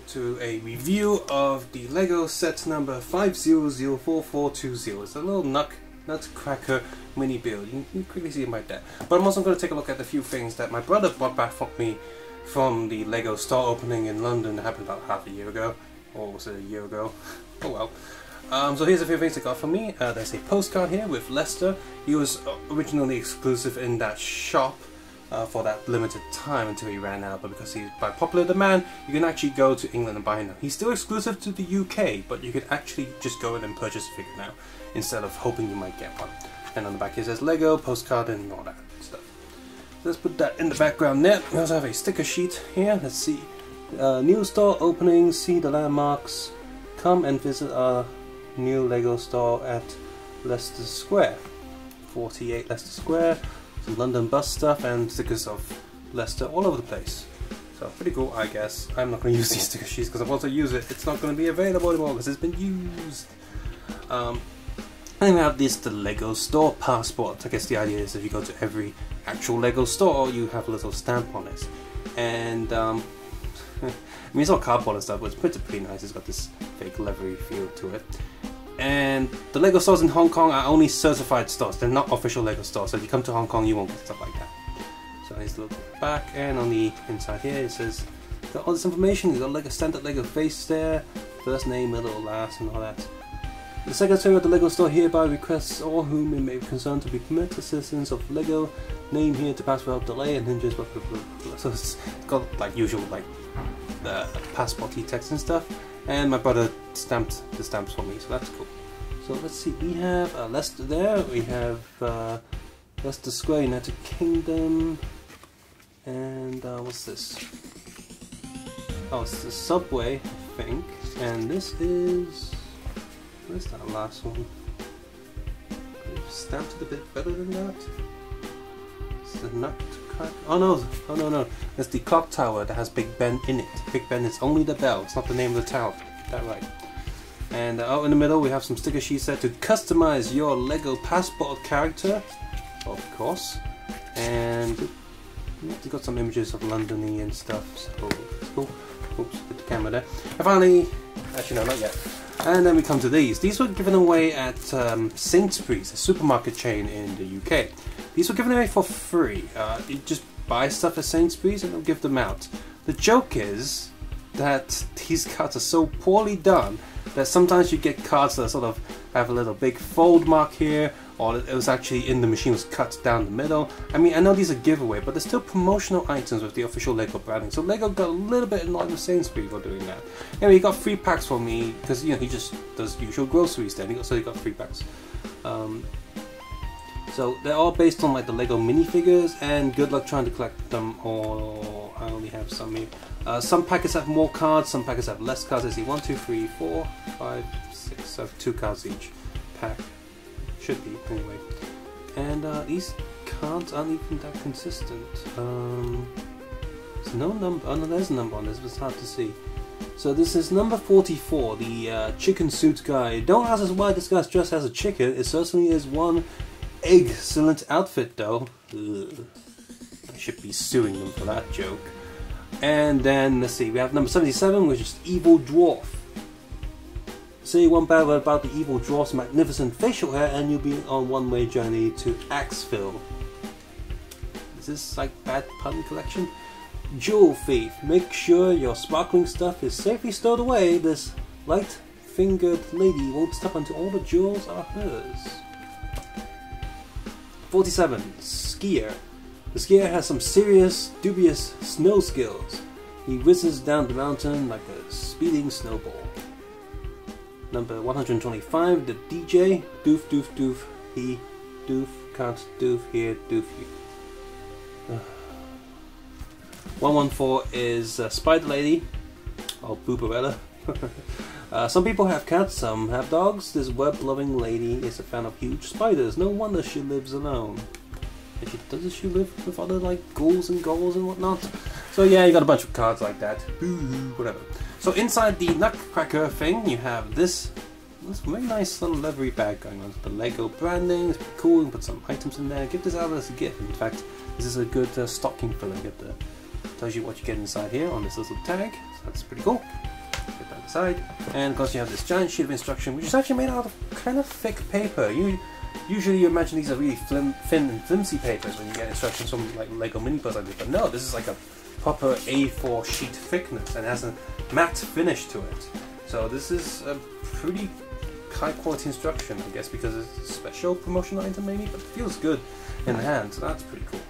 to a review of the LEGO set number 5004420. It's a little nutcracker mini build. You can quickly see it right there. But I'm also going to take a look at a few things that my brother brought back for me from the LEGO store opening in London that happened about half a year ago. Or was it a year ago? Oh well. So here's a few things they got from me. There's a postcard here with Lester. He was originally exclusive in that shop for that limited time until he ran out, but because he's by popular demand, you can actually go to England and buy him now. He's still exclusive to the UK, but you can actually just go in and purchase a figure now, instead of hoping you might get one. And on the back here says LEGO, postcard, and all that stuff. Let's put that in the background there. We also have a sticker sheet here. Let's see. New store opening, see the landmarks. Come and visit our new LEGO store at Leicester Square. 48 Leicester Square. Some London bus stuff and stickers of Leicester all over the place. So pretty cool, I guess. I'm not going to use these sticker sheets because once I use it, it's not going to be available anymore because it's been used. And then we have the LEGO store passport. I guess the idea is if you go to every actual LEGO store, you have a little stamp on it. And I mean, it's all cardboard and stuff, but it's pretty nice. It's got this fake leathery feel to it. And the LEGO stores in Hong Kong are only certified stores. They're not official LEGO stores. So if you come to Hong Kong, you won't get stuff like that. So here's the look back, and on the inside here it says got all this information. You got like a standard LEGO face there, first name, middle, last, and all that. The secretary of the LEGO store hereby requests all whom it may be concerned to be permitted citizens of LEGO name here to pass without delay and hinges. Blah, blah, blah, blah. So it's got like usual like the passport-y text and stuff. And my brother stamped the stamps for me, so that's cool. So let's see, we have Leicester there, we have Leicester Square, United Kingdom, and what's this? Oh, it's the subway, I think, and this is, where's that last one? Stamped it a bit better than that? It's the Nutcracker. Oh no, it's the clock tower that has Big Ben in it. Big Ben is only the bell, it's not the name of the tower. Is that right? And out in the middle we have some sticker sheets there to customize your LEGO passport character, of course. And we've got some images of London-y and stuff, so it's cool. Oops, put the camera there. And finally, actually no, not yet. And then we come to these. These were given away at Sainsbury's, a supermarket chain in the UK. These were given away for free. You just buy stuff at Sainsbury's and they'll give them out. The joke is that these cards are so poorly done that sometimes you get cards that sort of have a little big fold mark here, or it was actually in the machine was cut down the middle. I mean, I know these are giveaway, but they're still promotional items with the official LEGO branding. So LEGO got a little bit annoyed with Sainsbury's for doing that. Anyway, he got 3 packs for me because you know he just does usual groceries then. So he got 3 packs. So they're all based on like the LEGO minifigures, and good luck trying to collect them all. I only have some here. Some packets have more cards, some packets have less cards. I see 1, 2, 3, 4, 5, 6, so I have 2 cards each pack. Should be, anyway. And these cards aren't even that consistent. There's no number, oh no, there's a number on this, but it's hard to see. So this is number 44, the chicken suit guy. Don't ask us why this guy's dressed as a chicken, it certainly is one excellent outfit though. Ugh. I should be suing them for that joke. And then, let's see, we have number 77, which is Evil Dwarf. Say one bad word about the Evil Dwarf's magnificent facial hair and you'll be on one-way journey to Axville. Is this like bad pun collection? Jewel Thief. Make sure your sparkling stuff is safely stowed away. This light-fingered lady won't stop until all the jewels are hers. 47. Skier. The skier has some serious, dubious snow skills. He whizzes down the mountain like a speeding snowball. Number 125, the DJ. Doof, doof, doof. He, doof, can't doof here, doof here. 114 is Spider Lady, or Boobarella. Some people have cats, some have dogs. This web-loving lady is a fan of huge spiders. No wonder she lives alone. Does she live with other like ghouls and ghouls and whatnot? So yeah, you got a bunch of cards like that. Boo-hoo, whatever. So inside the Nutcracker thing, you have this very nice little leathery bag going on. The LEGO branding, it's pretty cool. You can put some items in there. Give this out as a gift. In fact, this is a good stocking filler. Tells you what you get inside here on this little tag. So that's pretty cool. the side, and of course you have this giant sheet of instruction, which is actually made out of kind of thick paper. Usually you imagine these are really thin and flimsy papers when you get instructions from like Lego mini puzzles like this, but no, this is like a proper A4 sheet thickness and has a matte finish to it. So this is a pretty high quality instruction, I guess, because it's a special promotional item maybe, but it feels good in the hand, so that's pretty cool.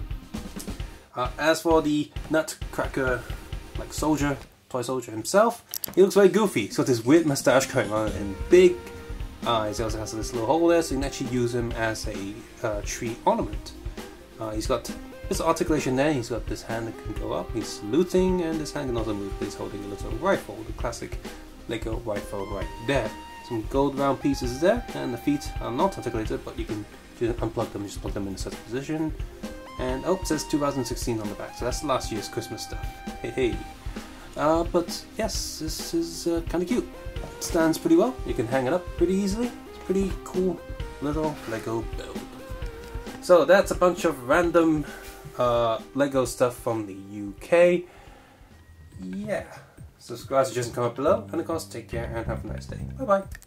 As for the Nutcracker, like soldier, toy soldier himself, he looks very goofy. He's got this weird mustache going on and big eyes. He also has this little hole there, so you can actually use him as a tree ornament. He's got this articulation there, he's got this hand that can go up, he's saluting, and this hand can also move, he's holding a little rifle, the classic Lego rifle right there. Some gold round pieces there, and the feet are not articulated, but you can just unplug them, just plug them in a certain position. And oh, it says 2016 on the back, so that's last year's Christmas stuff. Hey hey. But yes, this is kind of cute. It stands pretty well, you can hang it up pretty easily. It's a pretty cool little Lego build. So that's a bunch of random Lego stuff from the UK. Yeah. Subscribe, suggestions, comment below, and of course take care and have a nice day. Bye bye.